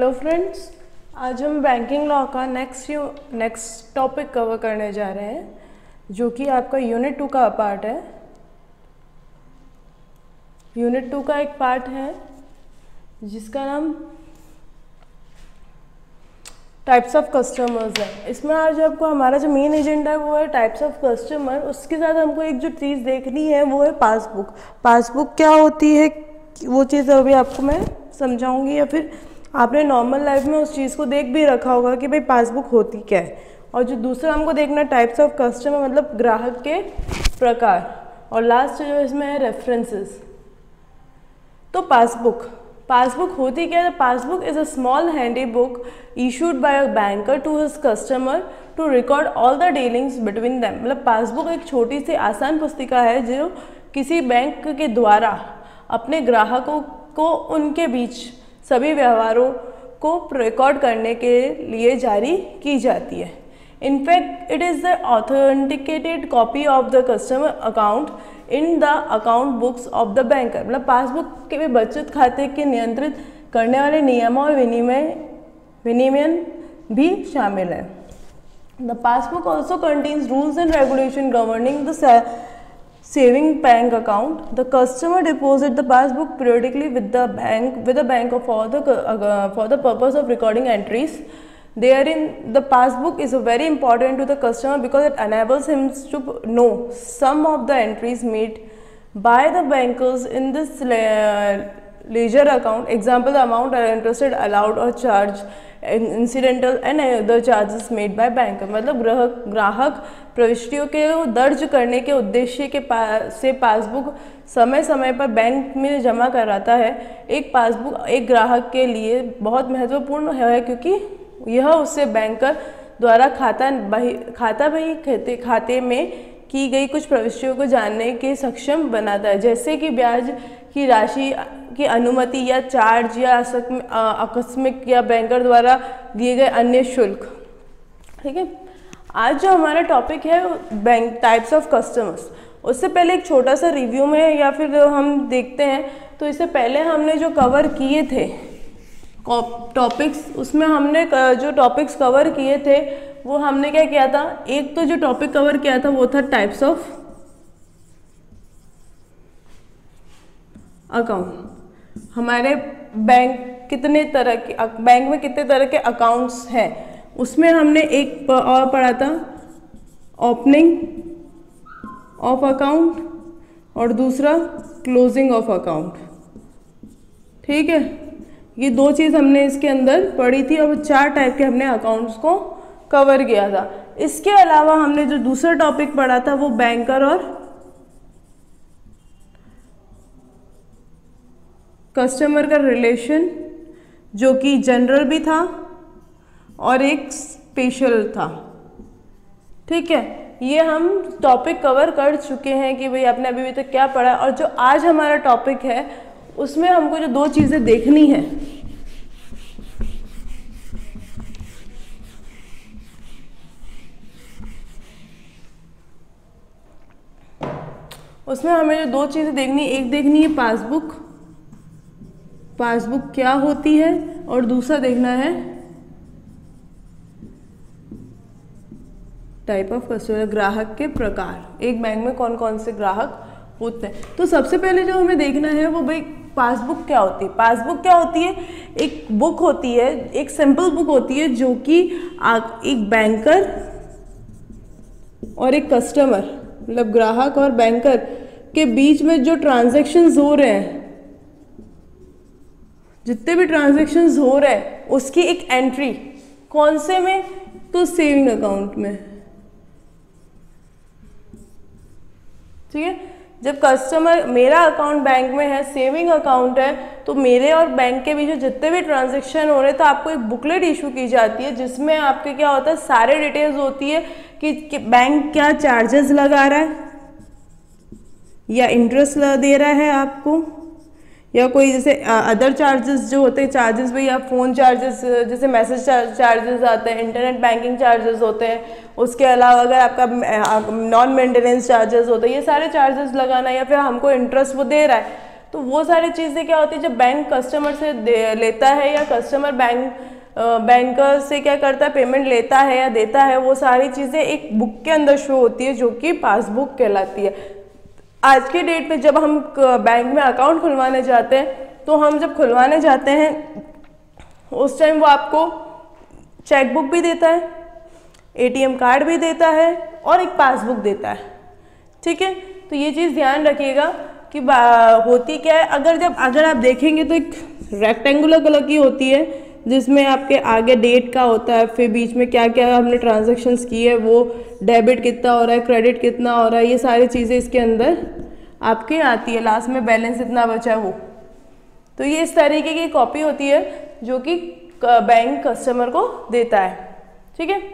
Hello friends, आज हम banking law का नेक्स्ट टॉपिक कवर करने जा रहे हैं, जो कि आपका यूनिट 2 का पार्ट है। यूनिट 2 का एक पार्ट है जिसका नाम टाइप्स ऑफ कस्टमर्स है। इसमें आज आपको हमारा जो मेन एजेंडा है वो है टाइप्स ऑफ कस्टमर। उसके साथ हमको एक जो चीज़ देखनी है वो है पासबुक। पासबुक क्या होती है वो चीज़ अभी आपको मैं समझाऊंगी, या फिर आपने नॉर्मल लाइफ में उस चीज़ को देख भी रखा होगा कि भाई पासबुक होती क्या है। और जो दूसरा हमको देखना टाइप्स ऑफ कस्टमर मतलब ग्राहक के प्रकार, और लास्ट जो इसमें है रेफरेंसेस। तो पासबुक होती क्या है? Passbook is a small handy book issued by a banker to his customer to record all the dealings between them. मतलब पासबुक एक छोटी सी आसान पुस्तिका है जो किसी बैंक के द्वारा अपने ग्राहकों को उनके बीच सभी व्यवहारों को रिकॉर्ड करने के लिए जारी की जाती है। In fact it is the authenticated copy of the customer account in the account books of the banker. मतलब पासबुक के बचत खाते के नियंत्रित करने वाले नियम और विनियमन भी शामिल है। The passbook also contains rules and regulation governing the saving bank account. The customer deposit the passbook periodically with the bank for the purpose of recording entries. Therein, the passbook is very important to the customer because it enables him to know some of the entries made by the bankers in this ledger account. Example, the amount are interested, allowed or charged, incidental and other charges made by banker. मतलब ग्राहक प्रविष्टियों के दर्ज करने के उद्देश्य के से पासबुक समय समय पर बैंक में जमा कराता है। एक पासबुक एक ग्राहक के लिए बहुत महत्वपूर्ण है क्योंकि यह उससे बैंकर द्वारा खाता बही खाते में की गई कुछ प्रविष्टियों को जानने के सक्षम बनाता है, जैसे कि ब्याज की राशि की अनुमति या चार्ज या आकस्मिक या बैंकर द्वारा दिए गए अन्य शुल्क। ठीक है, आज जो हमारा टॉपिक है बैंक टाइप्स ऑफ कस्टमर्स, उससे पहले एक छोटा सा रिव्यू में या फिर हम देखते हैं। तो इससे पहले हमने जो कवर किए थे टॉपिक्स, उसमें हमने जो टॉपिक्स कवर किए थे वो हमने क्या किया था, एक तो जो टॉपिक कवर किया था वो था टाइप्स ऑफ अकाउंट। हमारे बैंक में कितने तरह के अकाउंट्स हैं, उसमें हमने एक और पढ़ा था ओपनिंग ऑफ अकाउंट और दूसरा क्लोजिंग ऑफ अकाउंट। ठीक है, ये दो चीज़ हमने इसके अंदर पढ़ी थी और 4 टाइप के हमने अकाउंट्स को कवर किया था। इसके अलावा हमने जो दूसरा टॉपिक पढ़ा था वो बैंकर और कस्टमर का रिलेशन, जो कि जनरल भी था और एक स्पेशल था। ठीक है, ये हम टॉपिक कवर कर चुके हैं कि भाई आपने अभी तक क्या पढ़ा। और जो आज हमारा टॉपिक है उसमें हमको जो 2 चीज़ें देखनी है, उसमें हमें जो 2 चीज़ें देखनी, एक देखनी है पासबुक क्या होती है, और दूसरा देखना है टाइप ऑफ कस्टमर, ग्राहक के प्रकार। एक बैंक में कौन कौन से ग्राहक होते हैं। तो सबसे पहले जो हमें देखना है वो भाई पासबुक क्या होती है। पासबुक क्या होती है? एक बुक होती है, एक सिंपल बुक होती है जो कि एक बैंकर और एक कस्टमर मतलब ग्राहक और बैंकर के बीच में जो ट्रांजैक्शंस हो रहे हैं, जितने भी ट्रांजैक्शंस हो रहे हैं उसकी एक एंट्री कौन से में, तो सेविंग अकाउंट में। ठीक है, जब कस्टमर मेरा अकाउंट बैंक में है, सेविंग अकाउंट है, तो मेरे और बैंक के बीच जो जितने भी ट्रांजैक्शन हो रहे हैं तो आपको एक बुकलेट इशू की जाती है जिसमें आपके क्या होता है, सारे डिटेल्स होती है कि बैंक क्या चार्जेस लगा रहा है या इंटरेस्ट दे रहा है आपको, या कोई जैसे अदर चार्जेस जो होते हैं, चार्जेस भाई आप फ़ोन चार्जेस जैसे मैसेज चार्जेस आते हैं, इंटरनेट बैंकिंग चार्जेस होते हैं, उसके अलावा अगर आपका नॉन मेंटेनेंस चार्जेस होते हैं, ये सारे चार्जेस लगाना, या फिर हमको इंटरेस्ट वो दे रहा है तो वो सारी चीज़ें क्या होती है, जब बैंक कस्टमर से लेता है या कस्टमर बैंकर से क्या करता है, पेमेंट लेता है या देता है, वो सारी चीज़ें एक बुक के अंदर शो होती है जो कि पासबुक कहलाती है। आज के डेट में जब हम बैंक में अकाउंट खुलवाने जाते हैं, तो हम जब खुलवाने जाते हैं उस टाइम वो आपको चेकबुक भी देता है, एटीएम कार्ड भी देता है और एक पासबुक देता है। ठीक है, तो ये चीज़ ध्यान रखिएगा कि होती क्या है। अगर आप देखेंगे तो एक रेक्टेंगुलर कलर की होती है जिसमें आपके आगे डेट का होता है, फिर बीच में क्या क्या हमने ट्रांजैक्शंस की है, वो डेबिट कितना हो रहा है, क्रेडिट कितना हो रहा है, ये सारी चीज़ें इसके अंदर आपके आती है। लास्ट में बैलेंस इतना बचा वो। तो ये इस तरीके की कॉपी होती है जो कि बैंक कस्टमर को देता है। ठीक है,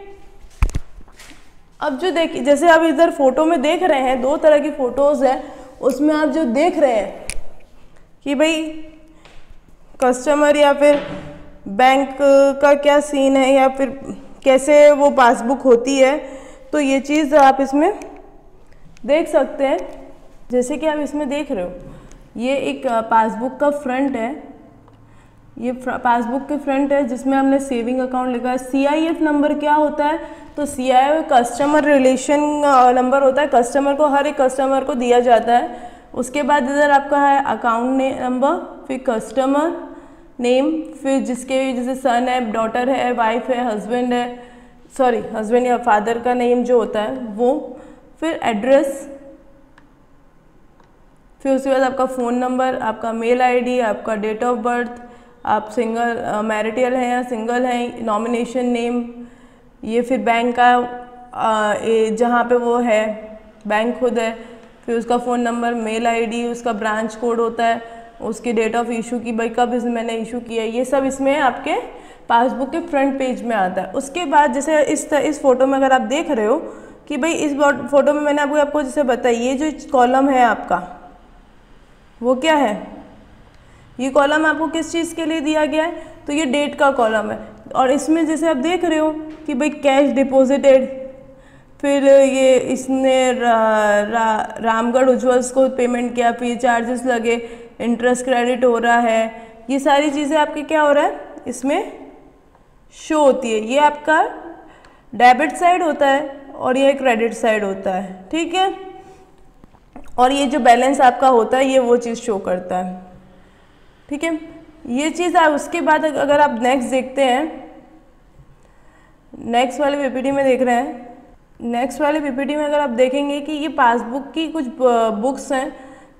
अब जो देखिए, जैसे आप इधर फोटो में देख रहे हैं, दो तरह की फोटोज़ हैं, उसमें आप जो देख रहे हैं कि भाई कस्टमर या फिर बैंक का क्या सीन है या फिर कैसे वो पासबुक होती है, तो ये चीज़ आप इसमें देख सकते हैं। जैसे कि आप इसमें देख रहे हो, ये एक पासबुक का फ्रंट है, ये पासबुक के फ्रंट है जिसमें हमने सेविंग अकाउंट लिखा है। CIF नंबर क्या होता है, तो CIF कस्टमर रिलेशन नंबर होता है, कस्टमर को, हर एक कस्टमर को दिया जाता है। उसके बाद इधर आपका है अकाउंट नंबर, फिर कस्टमर नेम, फिर जिसके जैसे सन है, डॉटर है, वाइफ है, हस्बैंड है, सॉरी हस्बैंड या फादर का नेम जो होता है वो, फिर एड्रेस, फिर उसके बाद आपका फ़ोन नंबर, आपका मेल ID, आपका डेट ऑफ बर्थ, आप सिंगल मैरिटल हैं या सिंगल हैं, नॉमिनेशन नेम, ये फिर बैंक का जहाँ पे वो है बैंक खुद है, फिर उसका फ़ोन नंबर, मेल ID, उसका ब्रांच कोड होता है, उसकी डेट ऑफ इशू की, भाई कब इसमें मैंने इशू किया है, ये सब इसमें आपके पासबुक के फ्रंट पेज में आता है। उसके बाद जैसे इस फोटो में अगर आप देख रहे हो कि भाई इस फोटो में मैंने आपको जैसे बताया, ये जो कॉलम है आपका वो क्या है, ये कॉलम आपको किस चीज़ के लिए दिया गया है, तो ये डेट का कॉलम है। और इसमें जैसे आप देख रहे हो कि भाई कैश डिपॉजिटेड, फिर ये इसने रामगढ़ उज्ज्वल्स को पेमेंट किया, फिर चार्जेस लगे, इंटरेस्ट क्रेडिट हो रहा है, ये सारी चीज़ें आपके क्या हो रहा है इसमें शो होती है। ये आपका डेबिट साइड होता है और ये क्रेडिट साइड होता है। ठीक है, और ये जो बैलेंस आपका होता है ये वो चीज़ शो करता है। ठीक है, ये चीज़ आप उसके बाद अगर आप नेक्स्ट देखते हैं, नेक्स्ट वाले PPT में देख रहे हैं, नेक्स्ट वाले PPT में अगर आप देखेंगे कि ये पासबुक की कुछ बुक्स हैं,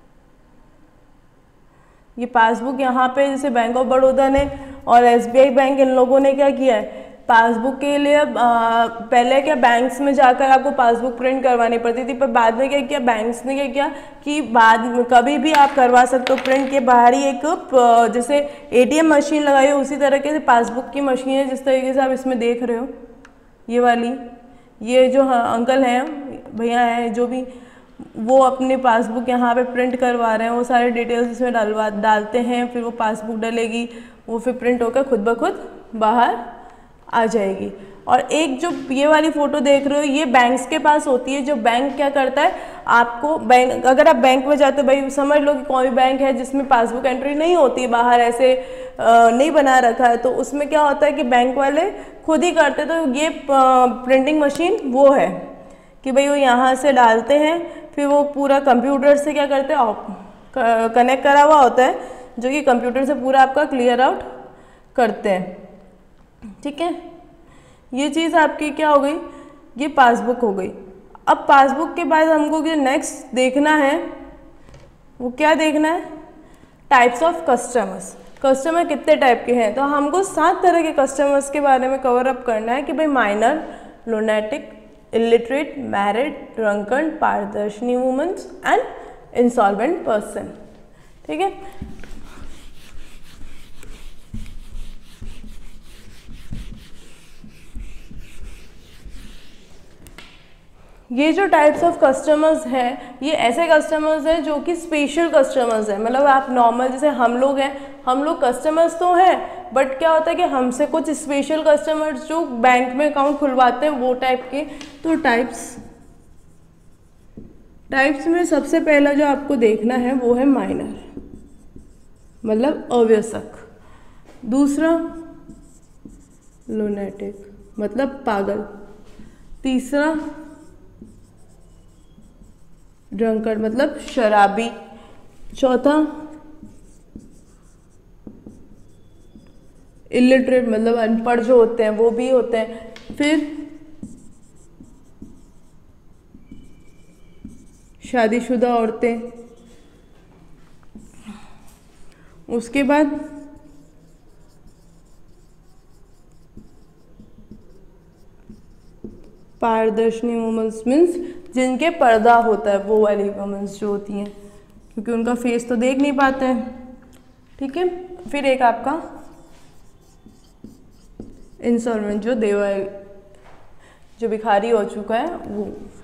ये पासबुक यहाँ पे जैसे बैंक ऑफ बड़ौदा ने और SBI बैंक, इन लोगों ने क्या किया है, पासबुक के लिए पहले क्या बैंक्स में जाकर आपको पासबुक प्रिंट करवानी पड़ती थी, पर बाद में क्या किया बैंक्स ने, क्या किया कि बाद में कभी भी आप करवा सकते हो प्रिंट के बाहर ही एक जैसे ATM मशीन लगाई हो, उसी तरीके से पासबुक की मशीन है, जिस तरीके से आप इसमें देख रहे हो ये वाली, ये जो अंकल हैं, भैया हैं जो भी, वो अपनी पासबुक यहाँ पे प्रिंट करवा रहे हैं, वो सारे डिटेल्स इसमें डालते हैं, फिर वो पासबुक डलेगी, वो फिर प्रिंट होकर खुद ब खुद बाहर आ जाएगी। और एक जो ये वाली फ़ोटो देख रहे हो, ये बैंक्स के पास होती है, जो बैंक क्या करता है आपको, बैंक अगर आप बैंक में जाते हो, भाई समझ लो कि कोई बैंक है जिसमें पासबुक एंट्री नहीं होती, बाहर ऐसे नहीं बना रखा है, तो उसमें क्या होता है कि बैंक वाले खुद ही करते, तो ये प्रिंटिंग मशीन वो है कि भाई वो यहाँ से डालते हैं, फिर वो पूरा कंप्यूटर से क्या करते हैं, कनेक्ट करा हुआ होता है, जो कि कंप्यूटर से पूरा आपका क्लियर आउट करते हैं। ठीक है, ये चीज़ आपकी क्या हो गई, ये पासबुक हो गई। अब पासबुक के बाद हमको जो नेक्स्ट देखना है वो क्या देखना है, टाइप्स ऑफ कस्टमर्स। कस्टमर कितने टाइप के हैं, तो हमको 7 तरह के कस्टमर्स के बारे में कवर अप करना है कि भाई minor, lunatic, illiterate, married, drunken, पारदर्शनी वुमेन्स एंड इंसॉल्वेंट पर्सन। ठीक है, ये जो टाइप्स ऑफ कस्टमर्स हैं, ये ऐसे कस्टमर्स हैं जो कि स्पेशल कस्टमर्स हैं। मतलब आप नॉर्मल जैसे हम लोग हैं, हम लोग कस्टमर्स तो हैं, बट क्या होता है कि हमसे कुछ स्पेशल कस्टमर्स जो बैंक में अकाउंट खुलवाते हैं वो टाइप के। तो टाइप्स में सबसे पहला जो आपको देखना है वो है माइनर। मतलब अव्यसक। दूसरा लुनेटिक मतलब पागल। तीसरा ड्रंकर्ड मतलब शराबी। चौथा इलिटरेट मतलब अनपढ़ जो होते हैं वो भी होते हैं। फिर शादीशुदा औरतें। उसके बाद पारदर्शनी वुमेन्स मीन्स जिनके पर्दा होता है, वो वाली वुमेन्स जो होती हैं, क्योंकि उनका फेस तो देख नहीं पाते हैं। ठीक है। फिर एक आपका इंसॉल्वेंट जो जो भिखारी हो चुका है वो।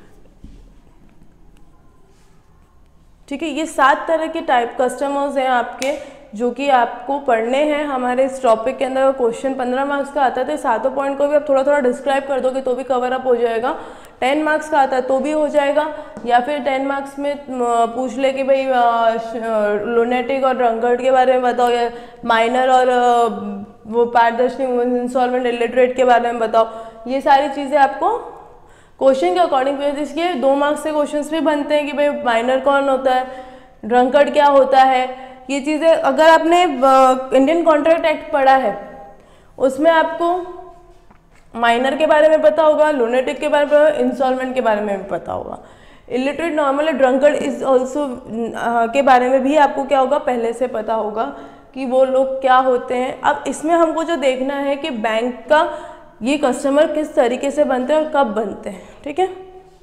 ठीक है। ये 7 तरह के टाइप कस्टमर्स हैं आपके, जो कि आपको पढ़ने हैं हमारे इस टॉपिक के अंदर। क्वेश्चन 15 मार्क्स का आता है तो 7 पॉइंट को भी आप थोड़ा थोड़ा डिस्क्राइब कर दोगे तो भी कवर अप हो जाएगा। 10 मार्क्स का आता है तो भी हो जाएगा, या फिर 10 मार्क्स में पूछ ले कि भाई लुनेटिक और ड्रंकर्ड के बारे में बताओ, या माइनर और वो पारदर्शनी इंसॉल्वेंट इलिटरेट के बारे में बताओ। ये सारी चीज़ें आपको क्वेश्चन के अकॉर्डिंग पे, इसके 2 मार्क्स से क्वेश्चंस भी बनते हैं कि भाई माइनर कौन होता है, ड्रंकर्ड क्या होता है। ये चीज़ें अगर आपने इंडियन कॉन्ट्रैक्ट एक्ट पढ़ा है उसमें आपको माइनर के बारे में पता होगा, लुनेटिक के बारे में, इंसॉल्वेंट के बारे में भी पता होगा। Illiterate normal drunkard is also के बारे में भी आपको क्या होगा, पहले से पता होगा कि वो लोग क्या होते हैं। अब इसमें हमको जो देखना है कि बैंक का ये कस्टमर किस तरीके से बनते हैं और कब बनते हैं। ठीक है।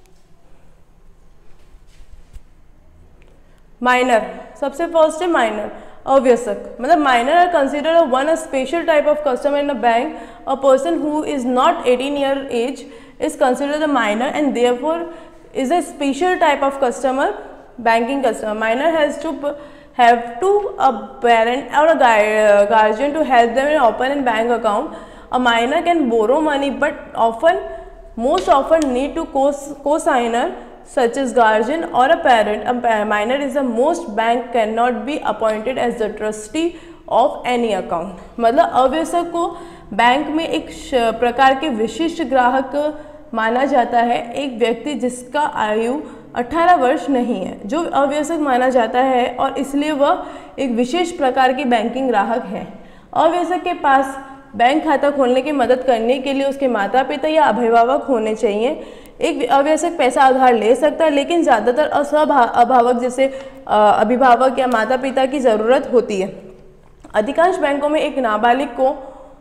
माइनर, सबसे फर्स्ट है माइनर, अव्यसक मतलब minor are consider one a special type of customer in a bank. A person who is not 18 year age is considered a minor and therefore is a special type of customer, banking customer. Minor has to have to a parent or a guardian to help them in open a bank account. A minor can borrow money but most often need to co-signer such as guardian or a parent. A minor is the most bank cannot be appointed as the trustee of any account. मतलब अव्यसक को bank में एक प्रकार के विशिष्ट ग्राहक माना जाता है। एक व्यक्ति जिसका आयु 18 वर्ष नहीं है जो अव्यसक माना जाता है, और इसलिए वह एक विशेष प्रकार की बैंकिंग ग्राहक है। अव्यसक के पास बैंक खाता खोलने की मदद करने के लिए उसके माता पिता या अभिभावक होने चाहिए। एक अव्यसक पैसा उधार ले सकता है, लेकिन ज़्यादातर अभावक जैसे अभिभावक या माता पिता की ज़रूरत होती है। अधिकांश बैंकों में एक नाबालिग को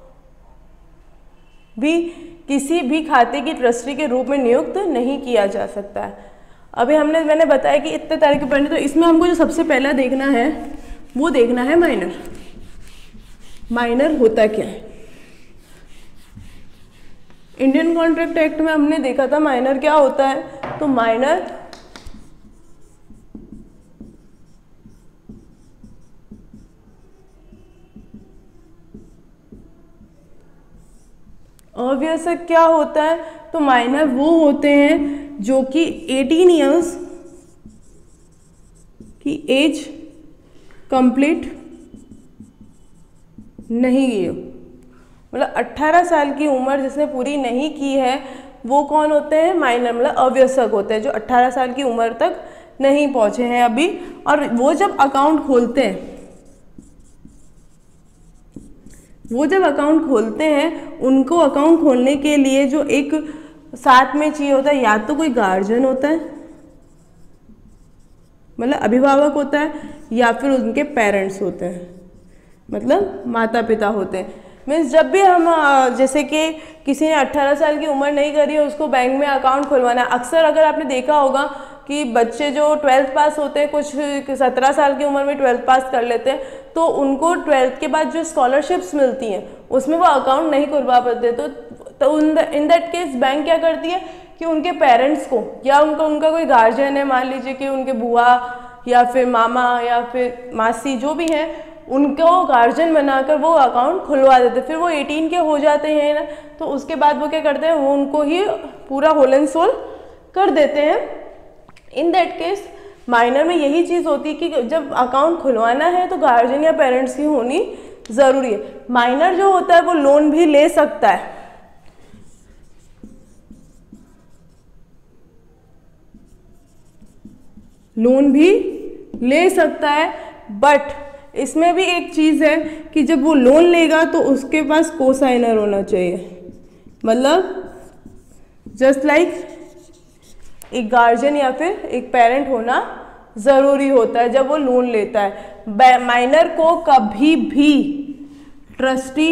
भी किसी भी खाते की ट्रस्टी के रूप में नियुक्त नहीं किया जा सकता है। अभी मैंने बताया कि इतने तरह के पढ़ने, तो इसमें हमको जो सबसे पहला देखना है वो देखना है माइनर। माइनर होता क्या है? इंडियन कॉन्ट्रैक्ट एक्ट में हमने देखा था माइनर क्या होता है। तो माइनर अव्यसक क्या होता है? तो माइनर वो होते हैं जो कि 18 ईयर्स की एज कंप्लीट नहीं की हो, मतलब 18 साल की उम्र जिसने पूरी नहीं की है वो कौन होते हैं? माइनर मतलब अव्यसक होते हैं, जो 18 साल की उम्र तक नहीं पहुंचे हैं अभी। और वो जब अकाउंट खोलते हैं उनको अकाउंट खोलने के लिए जो एक साथ में चाहिए होता है, या तो कोई गार्जियन होता है मतलब अभिभावक होता है, या फिर उनके पेरेंट्स होते हैं मतलब माता पिता होते हैं। मीन्स जब भी हम जैसे कि किसी ने 18 साल की उम्र नहीं करी है उसको बैंक में अकाउंट खुलवाना है। अक्सर अगर आपने देखा होगा कि बच्चे जो 12th पास होते हैं, कुछ 17 साल की उम्र में 12th पास कर लेते हैं, तो उनको 12th के बाद जो स्कॉलरशिप्स मिलती हैं उसमें वो अकाउंट नहीं खुलवा पाते। तो इन दैट केस बैंक क्या करती है कि उनके पेरेंट्स को, या उनका कोई गार्जियन है, मान लीजिए कि उनके बुआ या फिर मामा या फिर मासी जो भी हैं, उनको गार्जियन बनाकर वो अकाउंट खुलवा देते। फिर वो 18 के हो जाते हैं ना, तो उसके बाद वो क्या करते हैं, वो उनको ही पूरा होल एंड सोल कर देते हैं। इन दैट केस माइनर में यही चीज़ होती है कि जब अकाउंट खुलवाना है तो गार्जियन या पेरेंट्स की होनी ज़रूरी है। माइनर जो होता है वो लोन भी ले सकता है, लोन भी ले सकता है, बट इसमें भी एक चीज़ है कि जब वो लोन लेगा तो उसके पास कोसाइनर होना चाहिए। मतलब जस्ट लाइक एक गार्जियन या फिर एक पेरेंट होना ज़रूरी होता है जब वो लोन लेता है। माइनर को कभी भी ट्रस्टी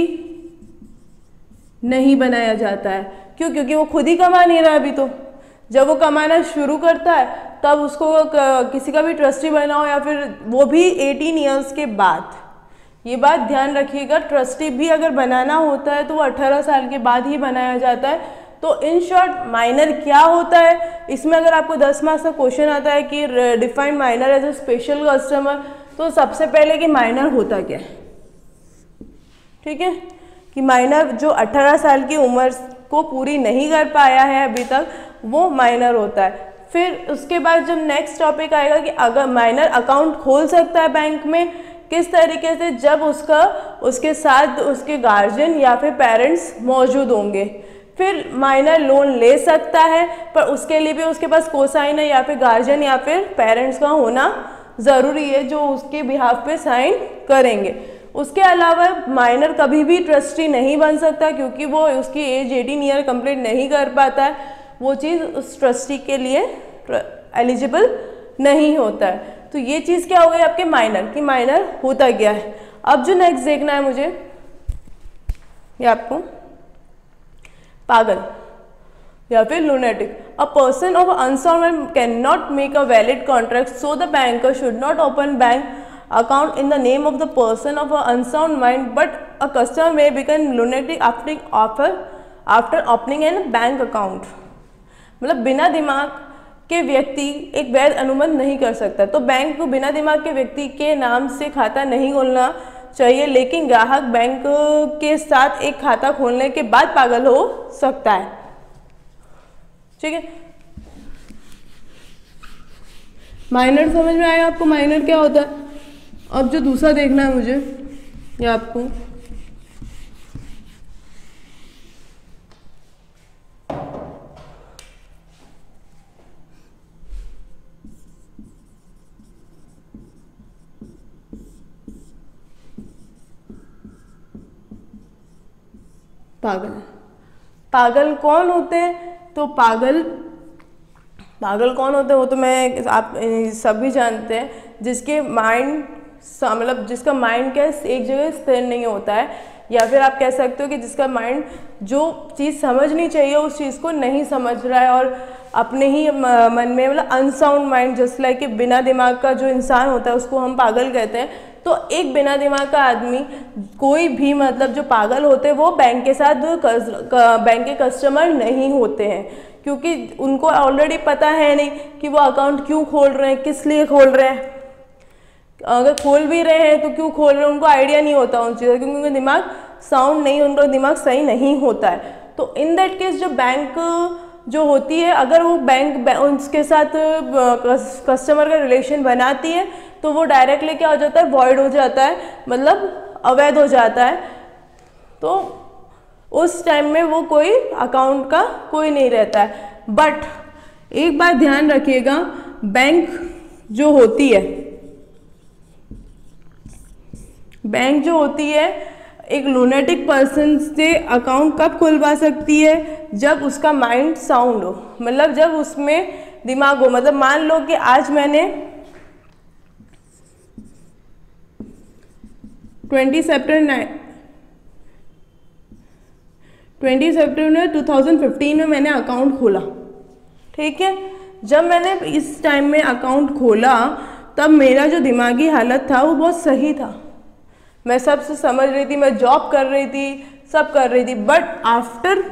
नहीं बनाया जाता है। क्यों? क्योंकि वो खुद ही कमा नहीं रहा है अभी। तो जब वो कमाना शुरू करता है तब उसको किसी का भी ट्रस्टी बनाओ, या फिर वो भी 18 ईयर्स के बाद। ये बात ध्यान रखिएगा, ट्रस्टी भी अगर बनाना होता है तो वो 18 साल के बाद ही बनाया जाता है। तो इन शॉर्ट माइनर क्या होता है, इसमें अगर आपको 10 मार्क्स का क्वेश्चन आता है कि define minor as a special customer, तो सबसे पहले कि माइनर होता क्या है। ठीक है, कि माइनर जो 18 साल की उम्र को पूरी नहीं कर पाया है अभी तक, वो माइनर होता है। फिर उसके बाद जब नेक्स्ट टॉपिक आएगा कि अगर माइनर अकाउंट खोल सकता है बैंक में, किस तरीके से, जब उसके साथ उसके गार्जियन या फिर पेरेंट्स मौजूद होंगे। फिर माइनर लोन ले सकता है, पर उसके लिए भी उसके पास कोसाइनर या फिर गार्जियन या फिर पेरेंट्स का होना ज़रूरी है जो उसके बिहाफ पे साइन करेंगे। उसके अलावा माइनर कभी भी ट्रस्टी नहीं बन सकता, क्योंकि वो उसकी एज 18 ईयर कंप्लीट नहीं कर पाता है। वो चीज़ उस ट्रस्टी के लिए एलिजिबल नहीं होता है। तो ये चीज़ क्या हो गई आपके माइनर, कि माइनर होता क्या है। अब जो नेक्स्ट देखना है मुझे, ये आपको पागल या फिर lunatic. A person of unsound mind can not make a valid contract, so the banker should not open bank account in the name of the person of an unsound mind, but a customer may become lunatic after opening a bank account। मतलब बिना दिमाग के व्यक्ति एक वैध अनुबंध नहीं कर सकता। तो बैंक को बिना दिमाग के व्यक्ति के नाम से खाता नहीं खोलना चाहिए, लेकिन ग्राहक बैंक के साथ एक खाता खोलने के बाद पागल हो सकता है। ठीक है, माइनर समझ में आया आपको, माइनर क्या होता है। अब जो दूसरा देखना है मुझे, ये आपको पागल। पागल कौन होते हैं? तो पागल कौन होते हैं वो तो आप सभी जानते हैं, जिसके माइंड मतलब जिसका माइंड क्या एक जगह स्थिर नहीं होता है, या फिर आप कह सकते हो कि जिसका माइंड जो चीज़ समझनी चाहिए उस चीज़ को नहीं समझ रहा है, और अपने ही मन में, मतलब अनसाउंड माइंड, जस्ट लाइक कि बिना दिमाग का जो इंसान होता है उसको हम पागल कहते हैं। तो एक बिना दिमाग का आदमी, कोई भी, मतलब जो पागल होते हैं वो बैंक के साथ बैंक के कस्टमर नहीं होते हैं, क्योंकि उनको ऑलरेडी पता है नहीं कि वो अकाउंट क्यों खोल रहे हैं, किस लिए खोल रहे हैं। अगर खोल भी रहे हैं तो क्यों खोल रहे हैं उनको आइडिया नहीं होता उन चीज़ों, क्योंकि उनका दिमाग साउंड नहीं, उनका दिमाग सही नहीं होता है। तो इन दैट केस जो बैंक जो होती है, अगर वो बैंक उसके साथ कस्टमर का रिलेशन बनाती है तो वो डायरेक्टली क्या हो जाता है, वॉइड हो जाता है, मतलब अवैध हो जाता है। तो उस टाइम में वो कोई अकाउंट का कोई नहीं रहता है। बट एक बात ध्यान रखिएगा, बैंक जो होती है एक लूनेटिक पर्सन से अकाउंट कब खुलवा सकती है, जब उसका माइंड साउंड हो, मतलब जब उसमें दिमाग हो। मतलब मान लो कि आज मैंने 20 सितंबर 2015 में मैंने अकाउंट खोला। ठीक है, जब मैंने इस टाइम में अकाउंट खोला तब मेरा जो दिमागी हालत था वो बहुत सही था, मैं सबसे समझ रही थी, मैं जॉब कर रही थी, सब कर रही थी। बट आफ्टर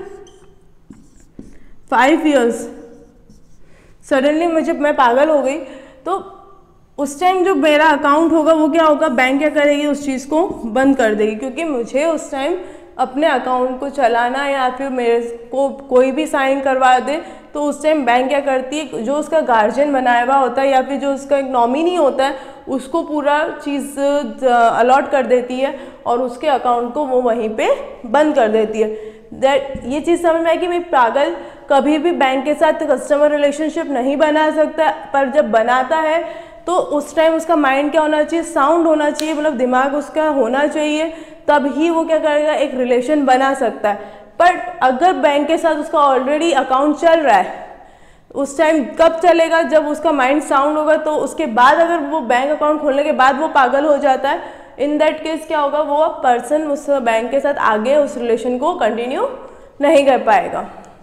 5 years सडनली मैं पागल हो गई। तो उस टाइम जो मेरा अकाउंट होगा वो क्या होगा, बैंक क्या करेगी, उस चीज़ को बंद कर देगी, क्योंकि मुझे उस टाइम अपने अकाउंट को चलाना या फिर मेरे को कोई भी साइन करवा दे, तो उस टाइम बैंक क्या करती है, जो उसका गार्जियन बनाया हुआ होता है या फिर जो उसका एक नॉमिनी होता है उसको पूरा चीज़ अलॉट कर देती है और उसके अकाउंट को वो वहीं पे बंद कर देती है। ये चीज़ समझ में आई कि भाई पागल कभी भी बैंक के साथ कस्टमर रिलेशनशिप नहीं बना सकता, पर जब बनाता है तो उस टाइम उसका माइंड क्या होना चाहिए, साउंड होना चाहिए, मतलब दिमाग उसका होना चाहिए, तब ही वो क्या करेगा, एक रिलेशन बना सकता है। पर अगर बैंक के साथ उसका ऑलरेडी अकाउंट चल रहा है, उस टाइम कब चलेगा, जब उसका माइंड साउंड होगा। तो उसके बाद अगर वो बैंक अकाउंट खोलने के बाद वो पागल हो जाता है, इन दैट केस क्या होगा, वो पर्सन उस बैंक के साथ आगे उस रिलेशन को कंटिन्यू नहीं कर पाएगा।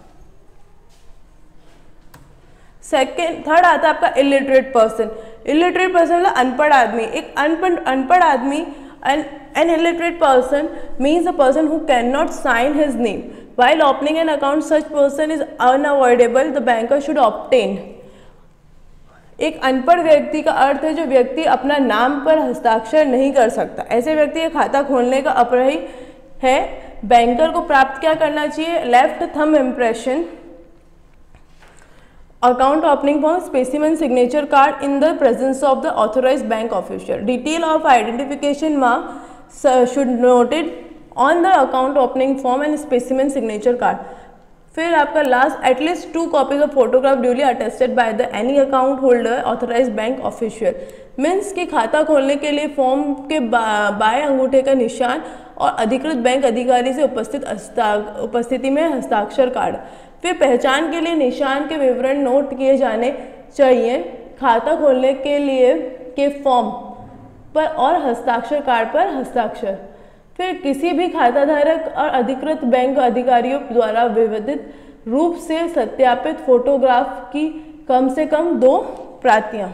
थर्ड आता है आपका इलिटरेट पर्सन। इलिटरेट पर्सन मतलब अनपढ़ आदमी। एक अनपढ़ आदमी, an illiterate person means a person who cannot sign his name while opening an account. Such person is unavoidable, the banker should obtain। एक अनपढ़ व्यक्ति का अर्थ है जो व्यक्ति अपना नाम पर हस्ताक्षर नहीं कर सकता। ऐसे व्यक्ति का खाता खोलने का अपराधी है। बैंकर को प्राप्त क्या करना चाहिए, left thumb impression, account opening form, specimen signature card in the presence of the authorised bank official. Detail of identification mark should noted on the account opening form and specimen signature card. फिर आपका last, at least 2 copies of photograph duly attested by the any account holder authorised bank official. Means कि खाता खोलने के लिए form के बाएं अंगूठे का निशान और अधिकृत बैंक अधिकारी से उपस्थिति में हस्ताक्षर कार्ड। फिर पहचान के लिए निशान के विवरण नोट किए जाने चाहिए खाता खोलने के लिए के फॉर्म पर और हस्ताक्षर कार्ड पर हस्ताक्षर। फिर किसी भी खाताधारक और अधिकृत बैंक अधिकारियों द्वारा विविधित रूप से सत्यापित फोटोग्राफ की कम से कम 2 प्रतियां।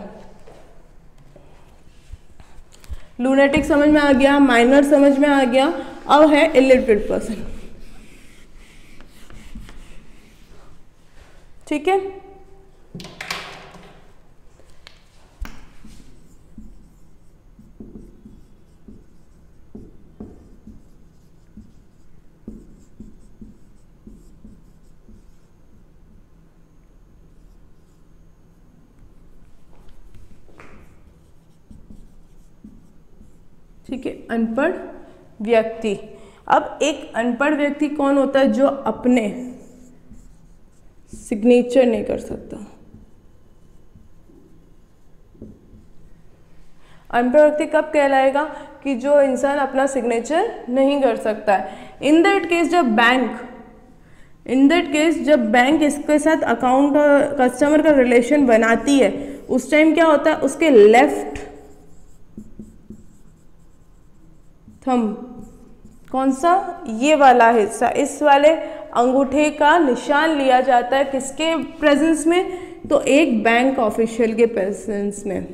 लूनेटिक समझ में आ गया, माइनर समझ में आ गया, अब है इलिटरेट पर्सन। ठीक है, ठीक है, अनपढ़ व्यक्ति। अब एक अनपढ़ व्यक्ति कौन होता है, जो अपने सिग्नेचर नहीं कर सकता। अनपढ़ व्यक्ति कब कहलाएगा, कि जो इंसान अपना सिग्नेचर नहीं कर सकता है। इन दैट केस जब बैंक इसके साथ अकाउंट कस्टमर का रिलेशन बनाती है, उस टाइम क्या होता है, उसके लेफ्ट थंब, कौन सा, ये वाला हिस्सा, इस वाले अंगूठे का निशान लिया जाता है किसके प्रेजेंस में, तो एक बैंक ऑफिशियल के प्रेजेंस में।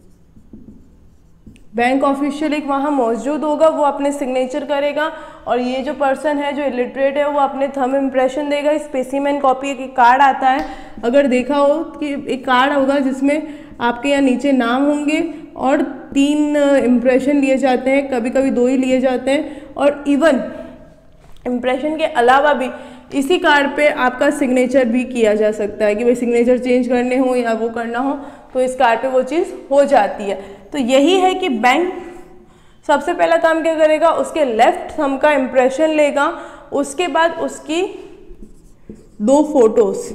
बैंक ऑफिशियल एक वहाँ मौजूद होगा, वो अपने सिग्नेचर करेगा और ये जो पर्सन है जो इलिटरेट है वो अपने थंब इम्प्रेशन देगा। स्पेसिमेन कॉपी एक कार्ड आता है, अगर देखा हो कि एक कार्ड होगा जिसमें आपके यहाँ नीचे नाम होंगे और 3 इम्प्रेशन लिए जाते हैं, कभी कभी 2 ही लिए जाते हैं। और इवन इम्प्रेशन के अलावा भी इसी कार्ड पे आपका सिग्नेचर भी किया जा सकता है कि भाई सिग्नेचर चेंज करने हो या वो करना हो तो इस कार्ड पे वो चीज़ हो जाती है। तो यही है कि बैंक सबसे पहला काम क्या करेगा, उसके लेफ्ट थंब का इम्प्रेशन लेगा, उसके बाद उसकी 2 फोटोज।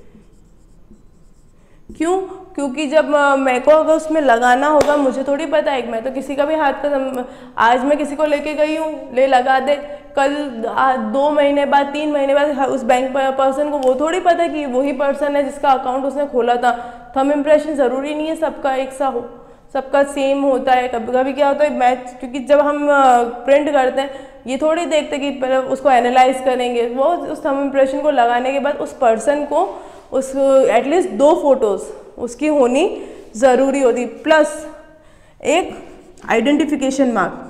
क्यों, क्योंकि जब मेरे को अगर उसमें लगाना होगा, मुझे थोड़ी पता है, मैं तो किसी का भी हाथ का, आज मैं किसी को लेके गई हूँ, ले लगा दे, कल 2 महीने बाद 3 महीने बाद उस बैंक पर्सन को वो थोड़ी पता कि वही पर्सन है जिसका अकाउंट उसने खोला था। थंब इम्प्रेशन ज़रूरी नहीं है सबका एक सा हो, सबका सेम होता है। कभी कभी क्या होता है मैच, क्योंकि जब हम प्रिंट करते हैं ये थोड़ी देखते कि पहले उसको एनालाइज करेंगे, वो उस थंब इम्प्रेशन को लगाने के बाद उस पर्सन को उस एटलीस्ट 2 फोटोज़ उसकी होनी ज़रूरी होती, प्लस एक आइडेंटिफिकेशन मार्क।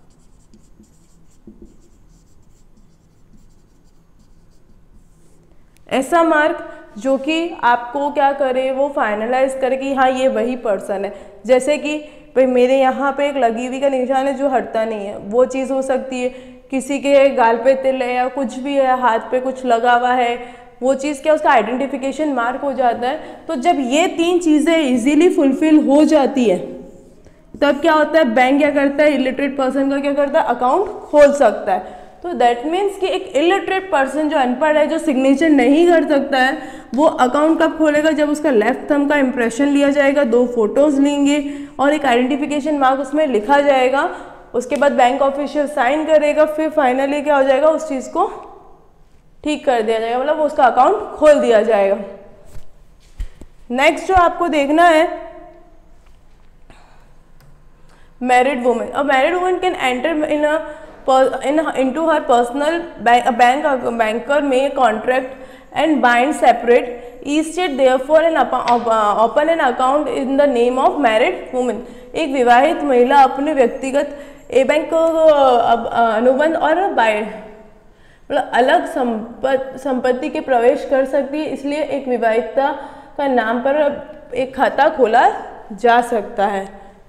ऐसा मार्क जो कि आपको क्या करे, वो फाइनलाइज करे कि हाँ ये वही पर्सन है। जैसे कि भाई मेरे यहाँ पे एक लगी हुई का निशान है जो हटता नहीं है, वो चीज़ हो सकती है। किसी के गाल पे तिल है या कुछ भी है, हाथ पे कुछ लगा हुआ है, वो चीज़ क्या उसका आइडेंटिफिकेशन मार्क हो जाता है। तो जब ये 3 चीज़ें इजीली फुलफिल हो जाती है तब क्या होता है, बैंक क्या करता है, इलिटरेट पर्सन का क्या करता है, अकाउंट खोल सकता है। तो दैट मीन्स कि एक इलिटरेट पर्सन जो अनपढ़ है, जो सिग्नेचर नहीं कर सकता है, वो अकाउंट कब खोलेगा, जब उसका लेफ्ट थंब का इंप्रेशन लिया जाएगा, 2 फोटोज लेंगे और एक आइडेंटिफिकेशन मार्क उसमें लिखा जाएगा, उसके बाद बैंक ऑफिशियल साइन करेगा, फिर फाइनली क्या हो जाएगा, उस चीज़ को ठीक कर दिया जाएगा, मतलब उसका अकाउंट खोल दिया जाएगा। नेक्स्ट जो आपको देखना है, married women. A married women can enter into her personal banker may contract and bind separate each state therefore open an account in the name of married woman। एक विवाहित महिला अपने व्यक्तिगत बैंक अनुबंध और मतलब अलग संपत्ति के प्रवेश कर सकती है, इसलिए एक विवाहिता का नाम पर एक खाता खोला जा सकता है।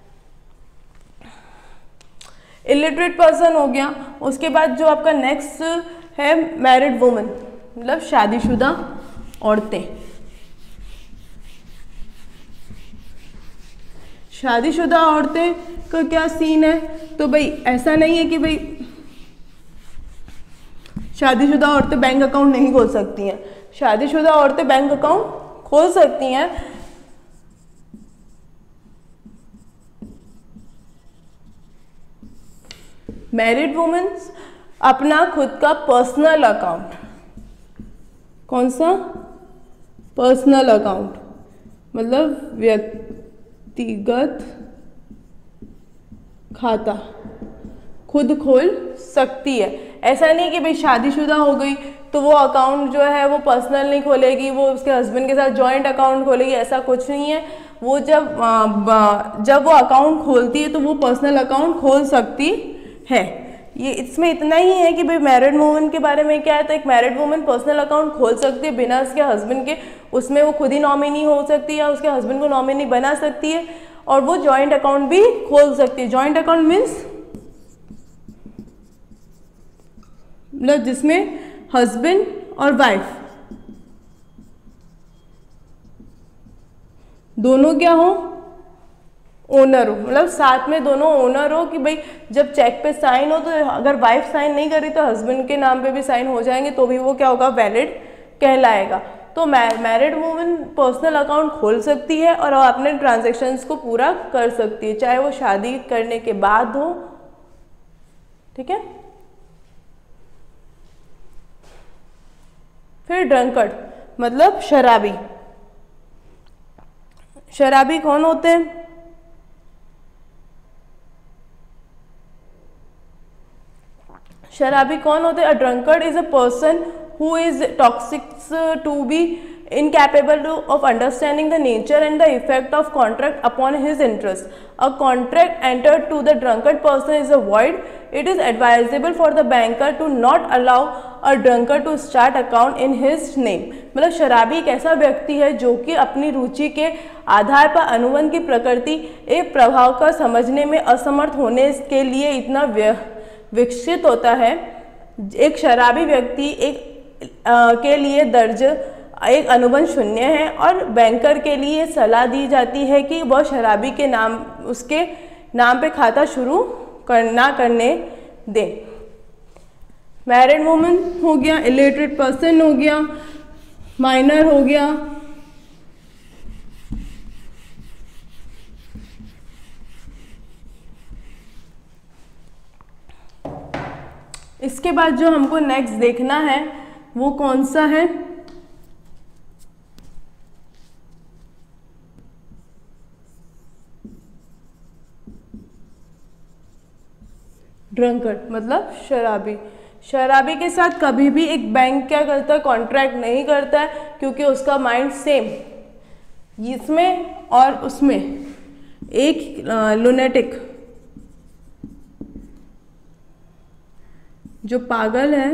इलिटरेट पर्सन हो गया। उसके बाद जो आपका नेक्स्ट है मैरिड वुमेन, मतलब शादीशुदा औरतें। शादीशुदा औरतें का क्या सीन है, तो भाई ऐसा नहीं है कि भाई शादीशुदा औरतें बैंक अकाउंट नहीं खोल सकती हैं, शादीशुदा औरतें बैंक अकाउंट खोल सकती हैं। मैरिड वुमेन्स अपना खुद का पर्सनल अकाउंट, कौन सा, पर्सनल अकाउंट मतलब व्यक्तिगत खाता खुद खोल सकती है। ऐसा नहीं कि भाई शादीशुदा हो गई तो वो अकाउंट जो है वो पर्सनल नहीं खोलेगी, वो उसके हस्बैंड के साथ जॉइंट अकाउंट खोलेगी, ऐसा कुछ नहीं है। वो जब वो अकाउंट खोलती है तो वो पर्सनल अकाउंट खोल सकती है। ये इसमें इतना ही है कि भाई मैरिड वुमेन के बारे में क्या है, तो एक मैरिड वुमेन पर्सनल अकाउंट खोल सकती है बिना उसके हस्बैंड के, उसमें वो खुद ही नॉमिनी हो सकती है या उसके हस्बैंड को नॉमिनी बना सकती है, और वो जॉइंट अकाउंट भी खोल सकती है। जॉइंट अकाउंट मीन्स मतलब जिसमें हस्बैंड और वाइफ दोनों क्या हो, ओनर हो, मतलब साथ में दोनों ओनर हो, कि भाई जब चेक पे साइन हो तो अगर वाइफ साइन नहीं करी तो हस्बैंड के नाम पे भी साइन हो जाएंगे, तो भी वो क्या होगा, वैलिड कहलाएगा। तो मैरिड वुमेन पर्सनल अकाउंट खोल सकती है और अपने ट्रांजैक्शंस को पूरा कर सकती है, चाहे वो शादी करने के बाद हो। ठीक है। फिर ड्रंकर्ड मतलब शराबी। शराबी कौन होते हैं, शराबी कौन होते हैं? A drunkard is a person who is toxic to be incapable of understanding the nature and the effect of contract upon his interest. A contract entered to the drunkard person is a void. It is advisable for the banker to not allow a drunkard to start account in his name. मतलब शराबी एक ऐसा व्यक्ति है जो कि अपनी रुचि के आधार पर अनुबंध की प्रकृति एक प्रभाव का समझने में असमर्थ होने के लिए इतना विकसित होता है। एक शराबी व्यक्ति के लिए दर्ज एक अनुबंध शून्य है और बैंकर के लिए सलाह दी जाती है कि वह शराबी के नाम, उसके नाम पे खाता शुरू ना करने दे। मैरिड वुमेन हो गया, इलिटरेट पर्सन हो गया, माइनर हो गया, इसके बाद जो हमको नेक्स्ट देखना है वो कौन सा है, ड्रंकर्ड मतलब शराबी। शराबी के साथ कभी भी एक बैंक क्या करता है, कॉन्ट्रैक्ट नहीं करता है, क्योंकि उसका माइंड सेम इसमें और उसमें। एक लुनेटिक जो पागल है,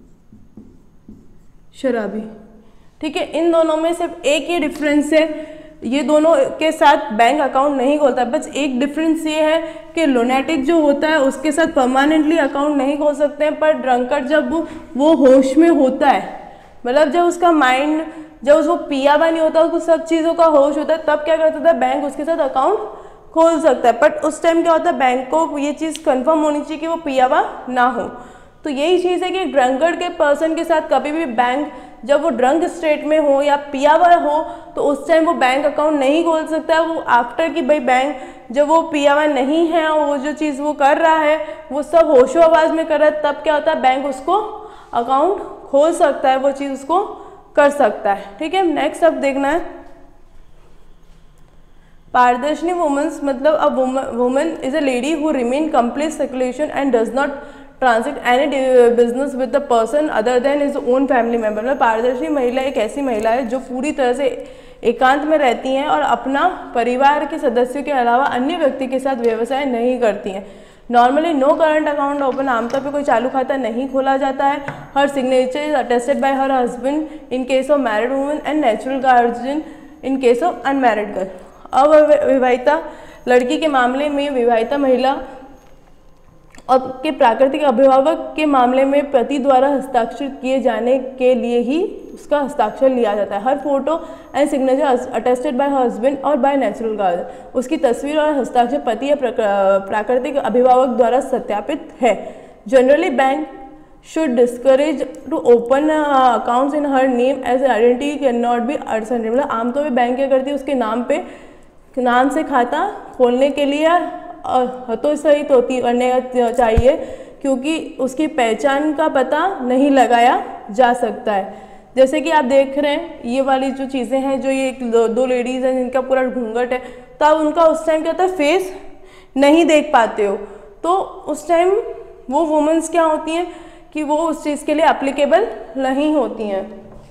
शराबी। ठीक है, इन दोनों में सिर्फ एक ही डिफरेंस है, ये दोनों के साथ बैंक अकाउंट नहीं खोलता। बस एक डिफरेंस ये है कि लुनेटिक जो होता है उसके साथ परमानेंटली अकाउंट नहीं खोल सकते हैं, पर ड्रंकर्ड जब वो होश में होता है, मतलब जब उसका माइंड, जब उसको पिया हुआ नहीं होता, उसको सब चीज़ों का होश होता है, तब क्या करता था, बैंक उसके साथ अकाउंट खोल सकता है। बट उस टाइम क्या होता है, बैंक को ये चीज़ कंफर्म होनी चाहिए कि वो पिया हुआ ना हो। तो यही चीज़ है कि ड्रंकर्ड के पर्सन के साथ कभी भी बैंक, जब वो ड्रंक स्टेट में हो या पिया हुआ हो, तो उस टाइम वो बैंक अकाउंट नहीं खोल सकता है। वो आफ्टर कि भाई बैंक, जब वो पिया हुआ नहीं है और वो जो चीज़ वो कर रहा है वो सब होशो आवाज़ में कर रहा है, तब क्या होता है, बैंक उसको अकाउंट खोल सकता है, वो चीज़ उसको कर सकता है। ठीक है, नेक्स्ट अब देखना है पारदर्शनी वुमेन्स, मतलब a woman is a lady who remain complete circulation and does not transact any business with the person other than is own family member. मतलब पारदर्शी महिला एक ऐसी महिला है जो पूरी तरह से एकांत में रहती हैं और अपना परिवार के सदस्यों के अलावा अन्य व्यक्ति के साथ व्यवसाय नहीं करती हैं। Normally no current account open, आमतौर पे कोई चालू खाता नहीं खोला जाता है। Her signature is attested by her husband in case of married woman and natural guardian in case of unmarried girl. अविवाहिता लड़की के मामले में विवाहिता महिला और के प्राकृतिक अभिभावक के मामले में पति द्वारा हस्ताक्षर किए जाने के लिए ही उसका हस्ताक्षर लिया जाता है। Her photo and signature attested by husband और बाय नेचुरल गार्जियन, उसकी तस्वीर और हस्ताक्षर पति या प्राकृतिक अभिभावक द्वारा सत्यापित है। Generally bank should discourage to open accounts in her name as identity cannot be ascertained। मतलब आमतौर पे बैंक क्या करती है, उसके नाम से खाता खोलने के लिए हतोत्साहित होती करने चाहिए, क्योंकि उसकी पहचान का पता नहीं लगाया जा सकता है। जैसे कि आप देख रहे हैं ये वाली जो चीज़ें हैं, जो ये दो लेडीज़ हैं जिनका पूरा घूंघट है, तब उनका उस टाइम क्या होता है, फेस नहीं देख पाते हो, तो उस टाइम वो वुमेन्स क्या होती हैं कि वो उस चीज़ के लिए एप्लीकेबल नहीं होती हैं।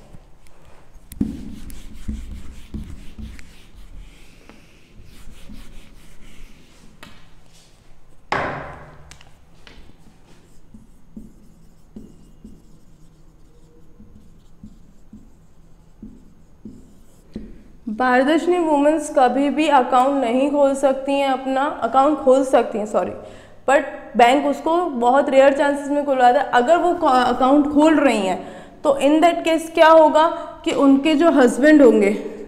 पारदर्शी वुमेन्स कभी भी अकाउंट नहीं खोल सकती हैं, अपना अकाउंट खोल सकती हैं सॉरी, बट बैंक उसको बहुत रेयर चांसेस में खुलवाता है। अगर वो अकाउंट खोल रही हैं तो इन दैट केस क्या होगा कि उनके जो हस्बैंड होंगे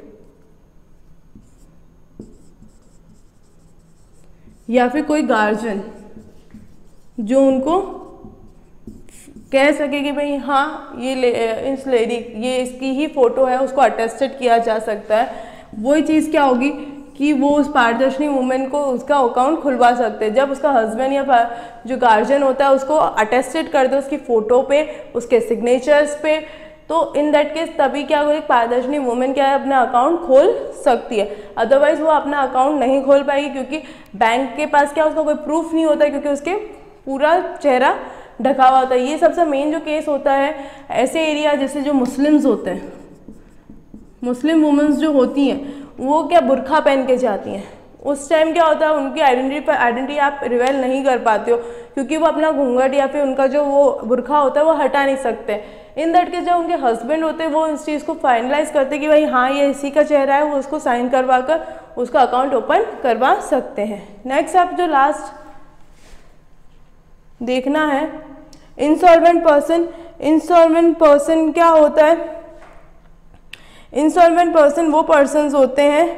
या फिर कोई गार्जियन जो उनको कह सके कि भाई हाँ इस लेडी, ये इसकी ही फोटो है, उसको अटेस्टेड किया जा सकता है, वही चीज़ क्या होगी कि वो उस पारदर्शी वुमेन को उसका अकाउंट खुलवा सकते हैं। जब उसका हस्बैंड या जो गार्जियन होता है उसको अटेस्टेड कर दे उसकी फ़ोटो पे, उसके सिग्नेचर्स पे, तो इन दैट केस तभी क्या होगा, एक पारदर्शी वुमेन क्या है अपना अकाउंट खोल सकती है। अदरवाइज वो अपना अकाउंट नहीं खोल पाएगी, क्योंकि बैंक के पास क्या उसका कोई प्रूफ नहीं होता है, क्योंकि उसके पूरा चेहरा ढका हुआ होता है। ये सबसे मेन जो केस होता है ऐसे एरिया जैसे जो मुस्लिम्स होते हैं, मुस्लिम वुमेन्स जो होती हैं वो क्या बुरखा पहन के जाती हैं, उस टाइम क्या होता है उनकी आइडेंटिटी आप रिवेल नहीं कर पाते हो, क्योंकि वो अपना घूंघट या फिर उनका जो वो बुरखा होता है वो हटा नहीं सकते। इन दैट के जब उनके हस्बैंड होते हैं वो इस चीज़ को फाइनलाइज करते हैं कि भाई हाँ ये इसी का चेहरा है, वो उसको साइन करवा कर उसका अकाउंट ओपन करवा सकते हैं। नेक्स्ट आप जो लास्ट देखना है इंसॉल्वेंट पर्सन। इंसॉल्वेंट पर्सन क्या होता है, इंसॉल्वेंट पर्सन वो पर्सन्स होते हैं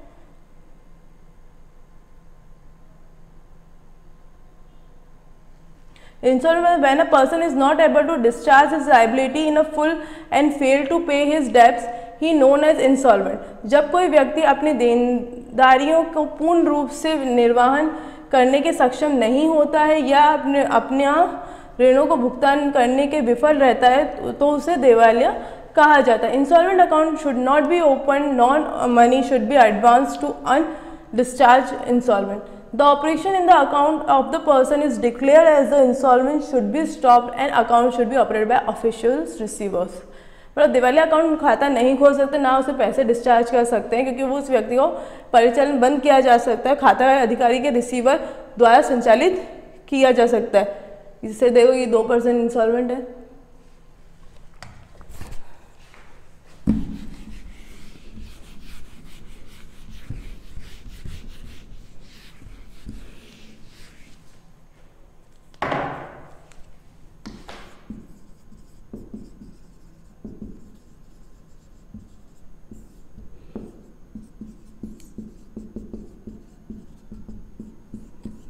insolvent when a person is not able to discharge his liability in a full and fail to pay his debts, he known as insolvent। जब कोई व्यक्ति अपनी देनदारियों को पूर्ण रूप से निर्वहन करने के सक्षम नहीं होता है या अपने ऋणों को भुगतान करने के विफल रहता है तो उसे दिवालिया कहा जाता है। Insolvent account should not be open, non money should be advance to undischarge insolvent. The operation in the account of the person is declared as the insolvent should be stopped and account should be operated by officials receivers। मतलब दिवालिया account खाता नहीं खोल सकते, ना उसे पैसे discharge कर सकते हैं, क्योंकि वो उस व्यक्ति को परिचालन बंद किया जा सकता है, खाता अधिकारी के रिसीवर द्वारा संचालित किया जा सकता है। इससे देखो ये 2% इंसॉल्वेंट है।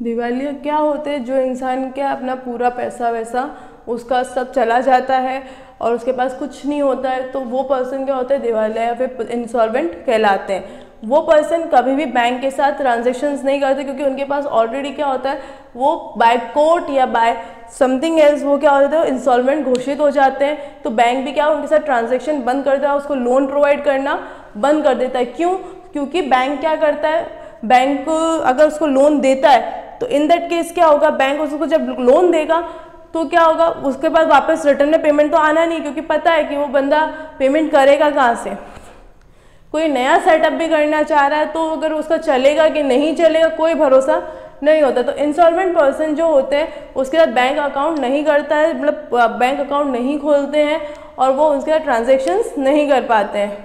दिवालिया क्या होते हैं, जो इंसान के अपना पूरा पैसा वैसा उसका सब चला जाता है और उसके पास कुछ नहीं होता है, तो वो पर्सन क्या होता है, दिवालिया या फिर इंसॉल्वेंट कहलाते हैं। वो पर्सन कभी भी बैंक के साथ ट्रांजेक्शन्स नहीं करते, क्योंकि उनके पास ऑलरेडी क्या होता है, वो बाय कोर्ट या बाय समथिंग एल्स वो क्या होता है, इंसॉल्वेंट घोषित हो जाते हैं। तो बैंक भी क्या उनके साथ ट्रांजेक्शन बंद कर देता है, उसको लोन प्रोवाइड करना बंद कर देता है। क्यों? क्योंकि बैंक क्या करता है, बैंक अगर उसको लोन देता है तो इन दैट केस क्या होगा, बैंक उसको जब लोन देगा तो क्या होगा, उसके बाद वापस रिटर्न में पेमेंट तो आना नहीं, क्योंकि पता है कि वो बंदा पेमेंट करेगा कहाँ से। कोई नया सेटअप भी करना चाह रहा है तो अगर उसका चलेगा कि नहीं चलेगा कोई भरोसा नहीं होता। तो इंसॉल्वेंट पर्सन जो होते हैं उसके साथ बैंक अकाउंट नहीं करता है, मतलब बैंक अकाउंट नहीं खोलते हैं और वो उसके साथ ट्रांजेक्शन्स नहीं कर पाते हैं।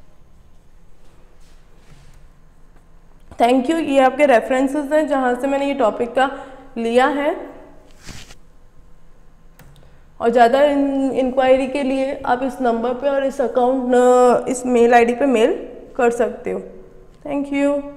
Thank you. ये आपके रेफरेंसेस हैं जहाँ से मैंने ये टॉपिक का लिया है, और ज़्यादा इंक्वायरी के लिए आप इस नंबर पे और इस अकाउंट इस मेल आईडी पे मेल कर सकते हो। Thank you.